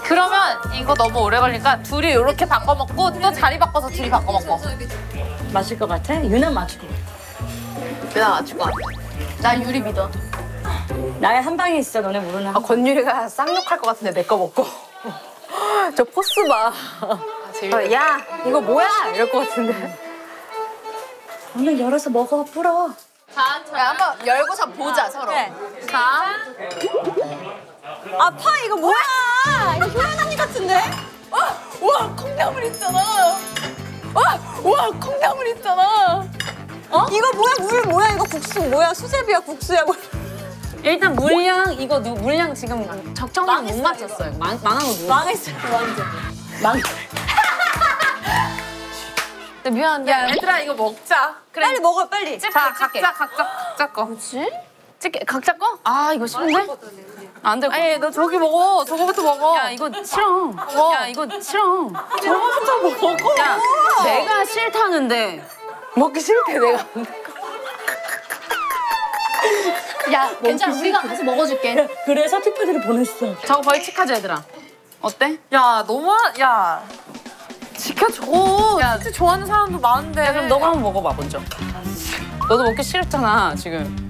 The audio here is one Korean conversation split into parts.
그러면 이거 너무 오래 걸리니까 둘이 이렇게 바꿔 먹고 또 자리 바꿔서 둘이 바꿔 먹고. 맞을 것 같아? 유나 맞을 것 같아. 유나 맞출 것 같아. 나 유리 믿어. 나의 한 방에 있어, 너네 모르나? 권유리가 쌍욕할 것 같은데 내 거 먹고. 저 포스 봐. 야 이거 뭐야? 이럴 것 같은데. 오늘 열어서 먹어, 풀어. 자, 한번 열고서 보자 서로. 그래. 자. 아파, 이거 뭐야? 이거 효연 언니 같은데? 와 콩나물 있잖아. 와 콩나물 있잖아. 이거 뭐야, 물 뭐야? 이거 국수 뭐야? 수제비야, 국수야, 뭐. 일단 물량 이거 물량 지금 적정량 못 맞췄어요. 망한 거 누구? 망했어, 완전. 근데 미안한데. 야 얘들아 이거 먹자. 그래. 빨리 먹어, 빨리. 자 각자 거. 뭐지? 찍게 각자 거? 아 이거 싫은데? 안 돼. 아니 너 저기 먹어. 저거부터 먹어. 야 이거 싫어. 야 이거 싫어. 저거부터 먹어. 야 내가 싫다는데. 먹기 싫대 내가. 야 괜찮아. 우리가 가서 먹어줄게. 그래서 투표들을 보냈어. 저거 벌칙하자 얘들아. 어때? 야 너무 야 지켜줘. 야, 진짜 좋아하는 사람도 많은데. 야, 그럼 너가 한번 먹어봐 먼저. 너도 먹기 싫었잖아 지금.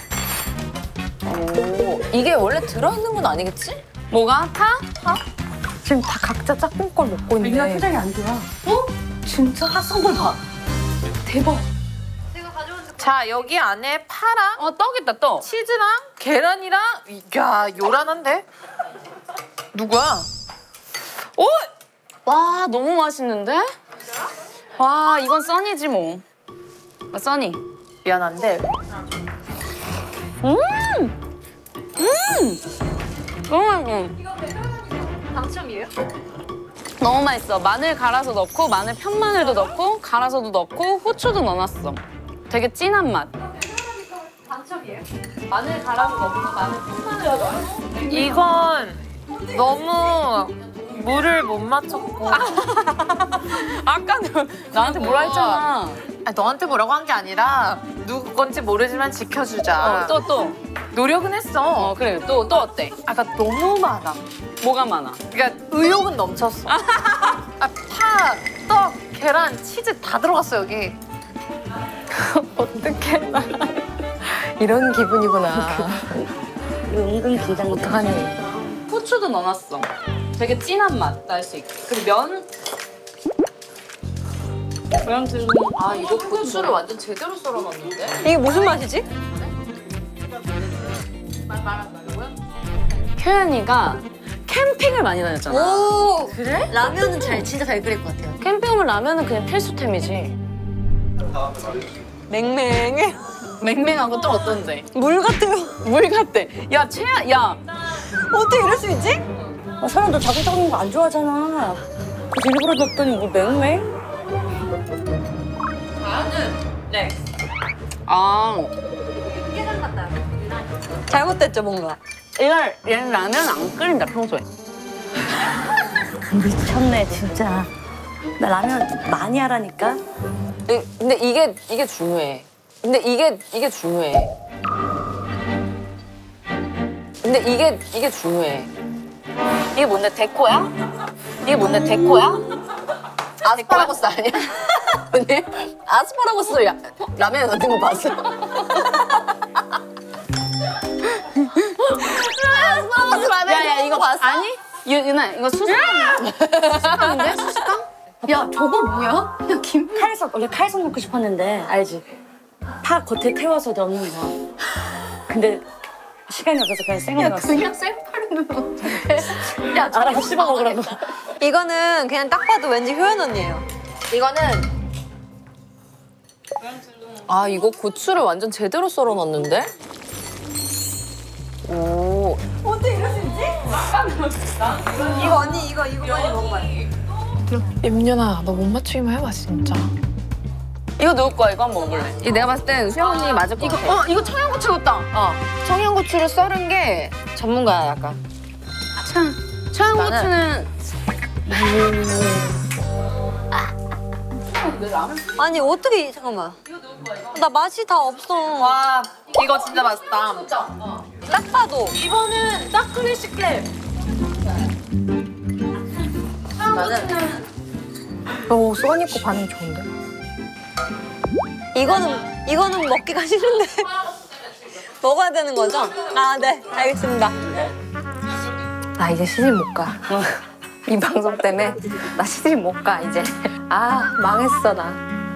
오, 이게 원래 들어있는 건 아니겠지? 뭐가? 파? 지금 다 각자 짝꿍 걸 먹고 유나 있는데. 표정이 안 좋아. 진짜 낯선 걸 봐. 대박. 자 여기 안에 파랑 떡 있다 떡. 치즈랑 계란이랑 야 요란한데? 누구야? 오! 와 너무 맛있는데? 와 이건 써니지 뭐. 써니. 미안한데 너무 맛있어. 당첨이에요? 너무 맛있어. 마늘 갈아서 넣고 마늘 편마늘도 넣고 갈아서도 넣고 후추도 넣어놨어. 되게 진한 맛. 당첨이에요? 마늘 갈아서 넣고 마늘 편마늘도 넣고. 이건 너무 물을 못 맞췄고 아까는 나한테 뭐라 했잖아. 아니, 너한테 뭐라고 한 게 아니라 누구 건지 모르지만 지켜주자. 또. 노력은 했어. 그래 또 어때? 아까 너무 많아. 뭐가 많아? 그러니까 의욕은 넘쳤어. 파, 떡, 계란, 치즈 다 들어갔어 여기. 어떡해. 이런 기분이구나. 은근 긴장. 어떡하니. 후추도 넣어놨어. 되게 진한 맛 날 수 있게. 그리고 면. 아 이거 고추를 완전 제대로 썰어놨는데? 이게 무슨 맛이지? 효연이가 캠핑을 많이 다녔잖아. 오, 그래? 라면은 진짜 잘 끓일 것 같아요. 캠핑하면 라면은 그냥 필수템이지. 맹맹해. 맹맹하고 또 어떤데? 물 같아요. 물 같대. 야 채야, 야. 어떻게 이럴 수 있지? 사람 너 자극적인 거 안 좋아하잖아. 그래서 일부러 넣었더니 뭐 맹맹? 네. 아, 잘못됐죠, 뭔가. 얘는 라면 안 끓인다 평소에. 미쳤네, 진짜. 나 라면 많이 하라니까. 근데 이게 중요해. 근데 이게 중요해. 근데 이게 중요해. 이게 뭔데 데코야? 이게 뭔데 데코야? 아스파라거스 아니야? 언니? 아스파라거스 라면에 넣는 거 봤어? 아스파라거스 라면에 야야 이거 봤어? 아니? 유나 이거 수수깡인데? 수수깡? 야, 저거 뭐야? 야, 칼속, 원래 칼속 넣고 싶었는데, 알지? 파 겉에 태워서 넣는 거. 근데 시간이 없어서 그냥 생으로 넣었어. 그냥 생파를 넣으면 어떡해. 야 알아서 씹어 먹으라고. 이거는 그냥 딱 봐도 왠지 효연 언니예요. 이거는 아 이거 고추를 완전 제대로 썰어놨는데? 오. 이거 언니 이거 빨리 먹어봐요. 임윤아 너 못 맞추기만 해봐 진짜. 이거 누구 거야? 이거 한번 먹을래? 이 내가 봤을 땐 수영 언니 맞을 것 같아. 이거 청양고추 넣었다. 청양고추를 썰은 게 전문가야 약간. 청양고추는 아니 어떻게 잠깐만. 나 맛이 다 없어. 와 이거 진짜 맛있다. 딱 봐도. 이거는 딱 클래식해. 오, 써니 거 반응 좋은데? 이거는 먹기가 싫은데. 먹어야 되는 거죠? 아, 네. 알겠습니다. 나 이제 시집 못 가. 이 방송 때문에 나 시집 못 가, 이제. 아, 망했어, 나.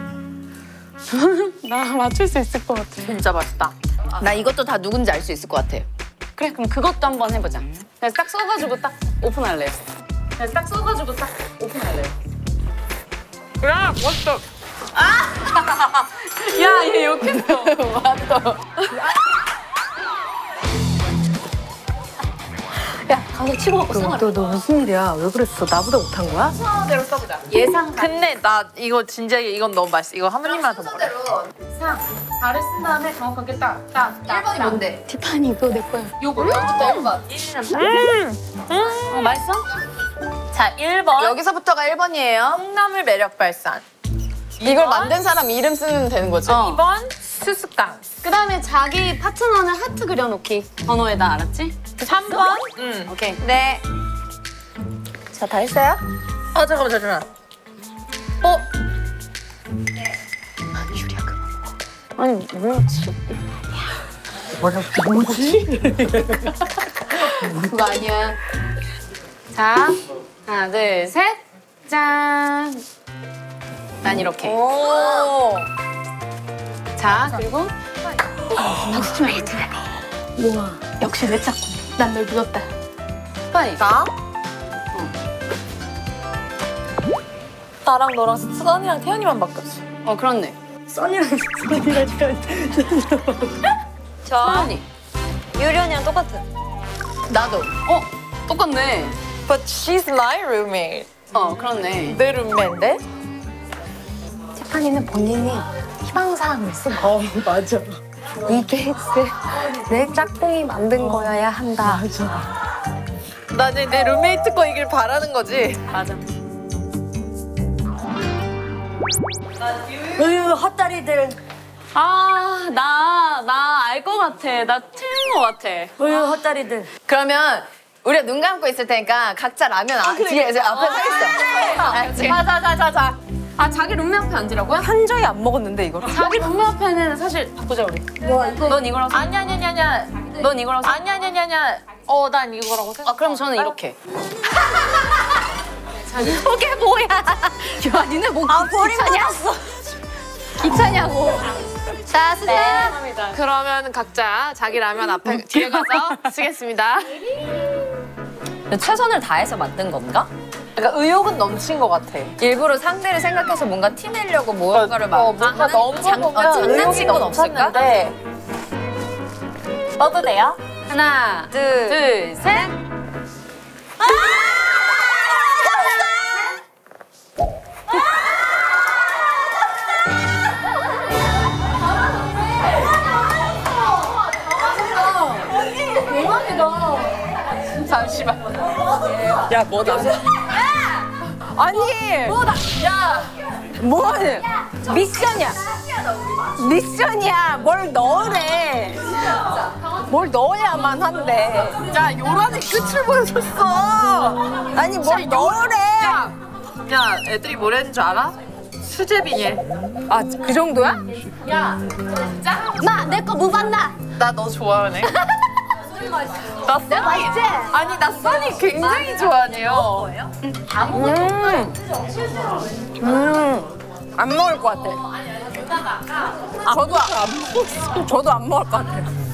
나 맞출 수 있을 것 같아. 진짜 맛있다. 나 이것도 다 누군지 알 수 있을 것 같아. 그래, 그럼 그것도 한번 해보자. 그래서 딱 써가지고 딱 오픈할래요. 그래서 딱 써가지고 딱 오픈할래요. 야, 멋있어. 아! 야, 얘 욕했어. 맞다. 야, 가서 치고 갖고 써. 너 무슨 일이야? 왜 그랬어? 나보다 못한 거야? 순서대로 써보자. 예상. 근데 나 이거 진지하게 이건 너무 맛있어. 이거 한 번님만 더 먹어. 상. 달을 쓴 다음에 정확하게 딱. 1번이 뭔데? 티파니 이거 내 거야. 요거. 1번. 맛있어? 자, 1번. 여기서부터가 1번이에요. 콩나물 매력 발산. 이걸 만든 사람 이름 쓰면 되는 거지. 2번 수수깡. 그 다음에 자기 파트너는 하트 그려놓기. 번호에다, 알았지? 3번. 오케이. 네. 자, 다 했어요? 잠깐만. 아니, 뭐였지? 그거 아니야. 자, 하나, 둘, 셋. 짠. 난 이렇게. 오. 자, 그리고 역시 내 짝꿍. 난 널 믿었다. 스파이. 나? 나랑 너랑 수건이랑 태연이만 바뀌었어. 그렇네. 써니랑 써니랑 저 스파이. 유련이랑 똑같아. 나도. 똑같네. But she's my roommate. 그렇네. 내 룸메인데? 티파니는 본인이 희망사항을 쓴 거. 맞아. 이게 내 짝꿍이 만든 거여야 한다. 나는 내 룸메이트 거 이길 바라는 거지. 맞아. 으유 헛다리들. 나 알 것 같아. 나 틀린 것 같아. 으유 헛다리들. 그러면 우리가 눈 감고 있을 테니까 각자 라면 뒤에 이제 앞에 서 있어. 알았지? 자. 자기 룸메 앞에 앉으라고요? 한 적이 안 먹었는데 이거. 자기 룸메 앞에는 사실 바꾸자 우리. 넌 이거라고 생각. 아니야. 넌 이거라고 생각. 아니야. 난 이거라고 생각. 그럼 저는 이렇게. 저게 뭐야? 야, 니네 뭐 버림받았어. 기차냐고. 자, 수자. 그러면 각자 자기 라면 앞에 뒤에 가서 쓰겠습니다. 최선을 다해서 만든 건가? 그러니까 의욕은 넘친 것 같아. 일부러 상대를 생각해서 뭔가 티내려고 무언가를 막 뭔가 너무 장난친 건 없을까? 써도 돼요? 하나, 둘, 셋. 잠시만. 야, 뭐다? 아니. 뭐다? 야. 뭐하는? 미션이야. 뭘 넣으래. 뭘 넣어야만 한대. 야, 요란의 끝을 보여줬어. 아니, 뭘 넣으래. 야, 애들이 뭐라는 줄 알아? 수제비에. 그 정도야? 야, 진짜? 내 거 뭐 봤나? 나 너 좋아하네. 나 써니 아니 나 써니 굉장히 좋아해요. 안 먹을 것 같아. 저도 안 먹을 것 같아.